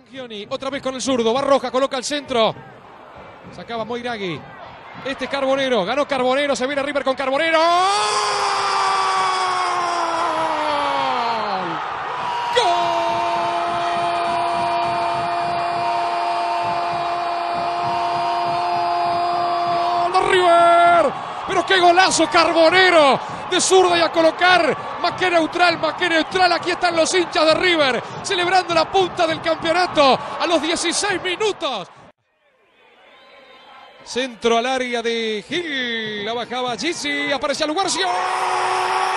Angioni, otra vez con el zurdo, va Roja, coloca al centro. Sacaba Moiragui. Este Carbonero, ganó Carbonero, se viene River con Carbonero. ¡Gol de River! Pero qué golazo Carbonero, de zurda y a colocar, más que neutral, aquí están los hinchas de River, celebrando la punta del campeonato a los 16 minutos. Centro al área de Gil, la bajaba Gizzi, aparece Lugarcio.